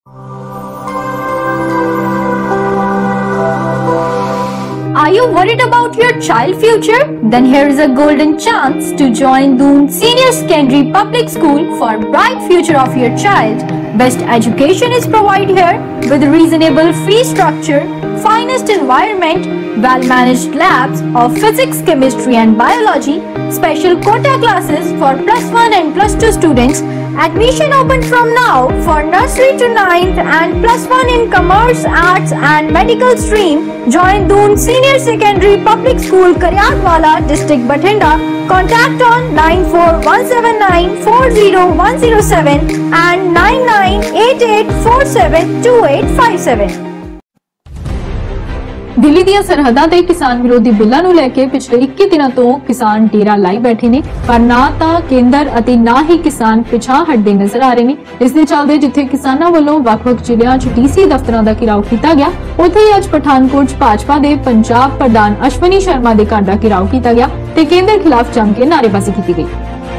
Are you worried about your child's future? Then here is a golden chance to join Doon Senior Secondary Public School for bright future of your child. Best education is provided here with reasonable fee structure, finest environment, well-managed labs of physics, chemistry and biology, special quota classes for +1 and +2 students. Admission open from now for nursery to 9th and +1 in commerce, arts and medical stream. Join Doon Senior Secondary Public School, Karyatwala, District Bathinda. Contact on 9417940107 and 9988472857. Delhi ਦੀਆਂ ਸਰਹੱਦਾਂ ਤੇ ਕਿਸਾਨ ਵਿਰੋਧੀ ਬਿੱਲਾਂ ਨੂੰ ਲੈ ਕੇ ਪਿਛਲੇ 21 ਦਿਨਾਂ ਤੋਂ ਕਿਸਾਨ ਡੇਰਾ ਲਾਈ ਬੈਠੇ ਨੇ, ਪਰ ਨਾ ਤਾਂ ਕੇਂਦਰ ਅਤੇ ਨਾ ਹੀ ਕਿਸਾਨ ਪਿਛਾਂਹ ਹਟਦੇ ਨਜ਼ਰ ਆ ਰਹੇ ਨੇ। ਇਸ ਦੇ ਚੱਲਦੇ ਜਿੱਥੇ ਕਿਸਾਨਾਂ ਵੱਲੋਂ ਵੱਖ-ਵੱਖ ਜ਼ਿਲ੍ਹਿਆਂ 'ਚ ਡੀਸੀ ਦਫ਼ਤਰਾਂ ਦਾ ਘਿਰਾਓ ਕੀਤਾ ਗਿਆ, ਉੱਥੇ ਹੀ ਅੱਜ ਪਠਾਨਕੋਟ 'ਚ ਭਾਜਪਾ ਦੇ ਪੰਜਾਬ ਪ੍ਰਧਾਨ ਅਸ਼ਵਨੀ ਸ਼ਰਮਾ ਦੇ ਘਰ ਦਾ ਘਿਰਾਓ ਕੀਤਾ ਗਿਆ ਤੇ ਕੇਂਦਰ ਖਿਲਾਫ ਜੰਮ ਕੇ ਨਾਅਰੇਬਾਜ਼ੀ ਕੀਤੀ ਗਈ।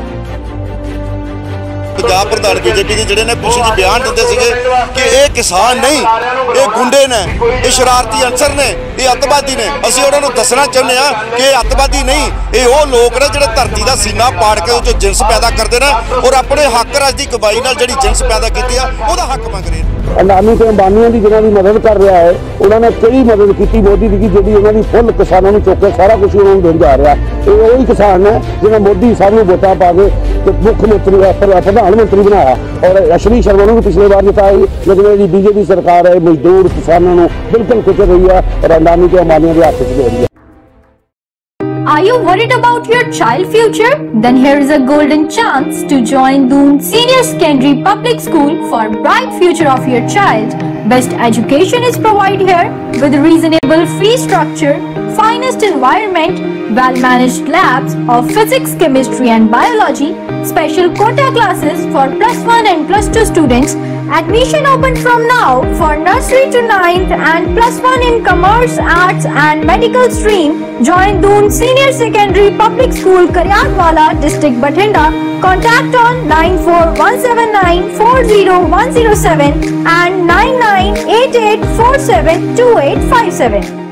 पंजाब प्रधान बीजेपी के जिहड़े ने पिछले जी बयान दिते सीगे कि ये किसान नहीं, ये गुंडे ने, ये शरारती अंसर ने, ये अतवादी ने। असीं उन्हां नूं दसना चाहुंदे हां कि ये अतवादी नहीं, ये वो लोग ने जिहड़े धरती दा सीना पाड़ के उस जिनस पैदा करते हैं और अपने हक राज की कमाई नाल जिहड़ी जिनस पैदा कीती है उहदा हक मंग रहे हैं। अडानी ते अंबानियों की जिन्होंने मदद कर रहा है, उन्होंने कई मदद की मोदी की, जी उन्होंने फुल किसानों को चुक के सारा कुछ उन्होंने देन जा रहा है। ये वही किसान है जिन्हें मोदी सानू वोटां पा के मुख्यमंत्री प्रधानमंत्री बनाया और अश्वनी शर्मा को पिछले बार जिताई, लेकिन ये बीजेपी सरकार है मजदूर किसानों को बिल्कुल कुचल रही है और अडानी ते अंबानियों के हाथ से दे रही है। Are you worried about your child's future? Then here is a golden chance to join Doon Senior Secondary Public School for bright future of your child. Best education is provided here with reasonable fee structure, finest environment, well-managed labs of physics, chemistry and biology, special quota classes for +1 and +2 students. Admission open from now for nursery to 9th and +1 in commerce, arts and medical stream. Join Doon Senior Secondary Public School, Karyatwala, District Bathinda. Contact on 9417940107 and 9988472857.